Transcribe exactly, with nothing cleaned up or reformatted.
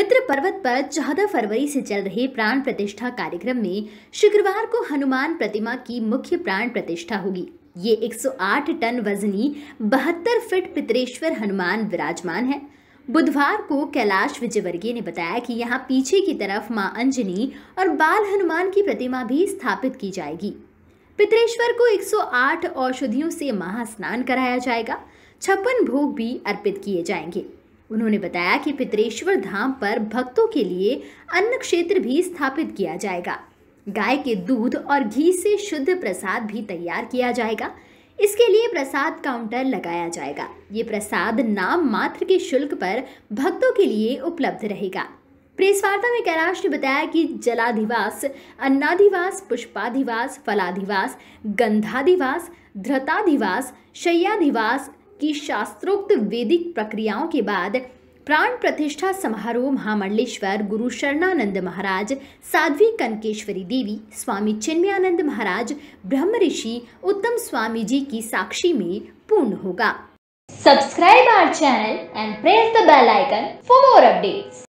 पितृ पर्वत पर चौदह फरवरी से चल रहे प्राण प्रतिष्ठा कार्यक्रम में शुक्रवार को हनुमान प्रतिमा की मुख्य प्राण प्रतिष्ठा होगी। ये एक सौ आठ टन वजनी बहत्तर फीट पितरेश्वर हनुमान विराजमान है। बुधवार को कैलाश विजयवर्गीय ने बताया कि यहाँ पीछे की तरफ मां अंजनी और बाल हनुमान की प्रतिमा भी स्थापित की जाएगी। पितरेश्वर को एक सौ आठ औषधियों से महास्नान कराया जाएगा। छप्पन भोग भी अर्पित किए जाएंगे। उन्होंने बताया कि पितरेश्वर धाम पर भक्तों के लिए अन्न क्षेत्र भी स्थापित किया जाएगा। गाय के दूध और घी से शुद्ध प्रसाद भी तैयार किया जाएगा। इसके लिए प्रसाद काउंटर लगाया जाएगा। ये प्रसाद नाम मात्र के शुल्क पर भक्तों के लिए उपलब्ध रहेगा। प्रेस वार्ता में कैलाश ने बताया कि जलाधिवास, अन्नाधिवास, पुष्पाधिवास, फलाधिवास, गंधाधिवास, धृताधिवास, शय्याधिवास की शास्त्रोक्त वैदिक प्रक्रियाओं के बाद प्राण प्रतिष्ठा समारोह महामंडलेश्वर गुरु शरणानंद महाराज, साध्वी कनकेश्वरी देवी, स्वामी चिन्मयानंद महाराज, ब्रह्म ऋषि उत्तम स्वामी जी की साक्षी में पूर्ण होगा। Subscribe our channel and press the bell icon for more updates.